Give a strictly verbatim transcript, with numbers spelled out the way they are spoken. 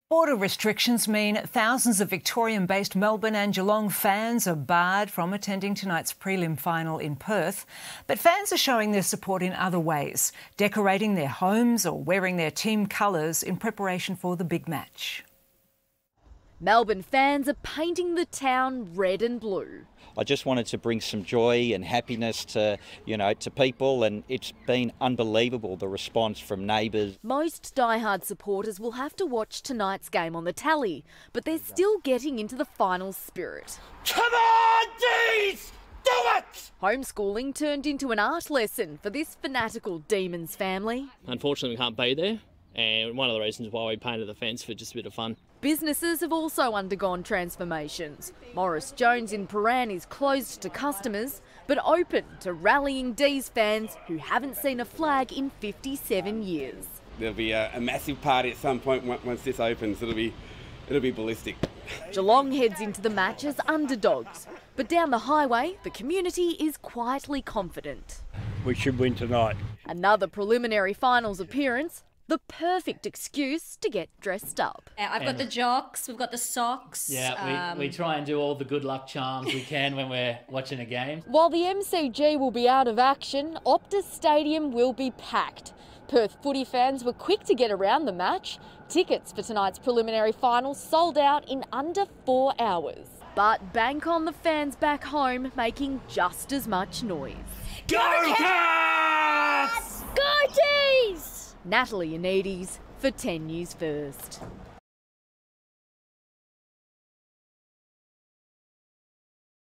Border restrictions mean thousands of Victorian-based Melbourne and Geelong fans are barred from attending tonight's prelim final in Perth. But fans are showing their support in other ways, decorating their homes or wearing their team colours in preparation for the big match. Melbourne fans are painting the town red and blue. I just wanted to bring some joy and happiness to, you know, to people, and it's been unbelievable, the response from neighbours. Most diehard supporters will have to watch tonight's game on the tally, but they're still getting into the final spirit. Come on, Dees! Do it! Homeschooling turned into an art lesson for this fanatical Demons family. Unfortunately, we can't be there, and one of the reasons why we painted the fence for just a bit of fun. Businesses have also undergone transformations. Morris Jones in Paran is closed to customers, but open to rallying D's fans who haven't seen a flag in fifty-seven years. There'll be a, a massive party at some point once this opens. It'll be, it'll be ballistic. Geelong heads into the match as underdogs, but down the highway, the community is quietly confident. We should win tonight. Another preliminary finals appearance. The perfect excuse to get dressed up. I've got the jocks, we've got the socks. Yeah, we, um... we try and do all the good luck charms we can when we're watching a game. While the M C G will be out of action, Optus Stadium will be packed. Perth footy fans were quick to get around the match. Tickets for tonight's preliminary final sold out in under four hours. But bank on the fans back home making just as much noise. Go Cats! Go D's! Natalie Anides for ten News First.